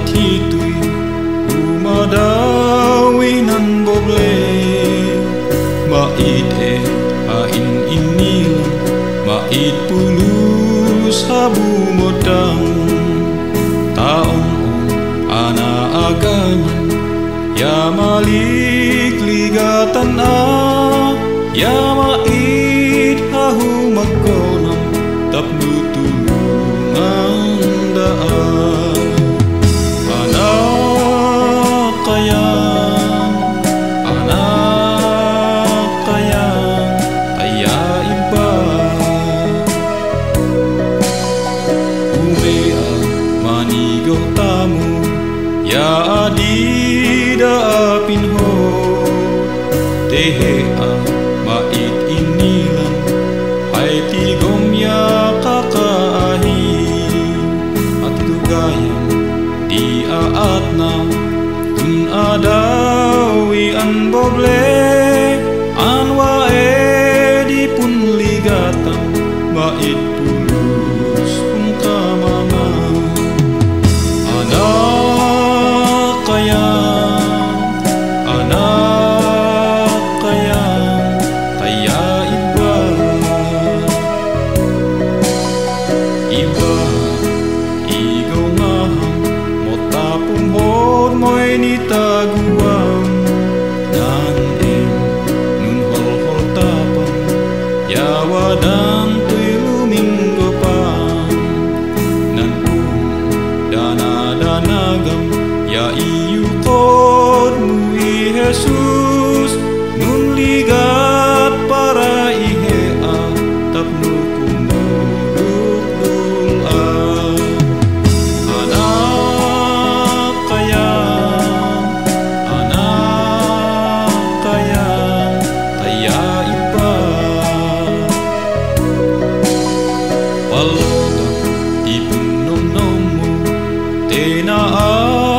hitui umadawi nan boble mait hain inilan mait pulus habu modang taong ana aganya ya malik ligatan ya mait hahu makonam tapnu tulungan daan Anakkaya Anakkaya kaya iba umea manigaw tamu ya adida pinho tehe mait inilan ay tigom ya kakaahi at tugayang di aat na tun adawi an boble anwa di pun ligatan mait tulus pun kamama Anakkaya Anakkaya kaya iba iba igaw ngahang motapong hod mo'y nitaguang nan nun hol-hol tapang yawadang tuy luminggo pa nan danagam ya iyukod mui Jesus nun ligat para ihea tapno kumuduk dula Anakkaya Anakkaya kaya iba palogang ipunom mo tenaa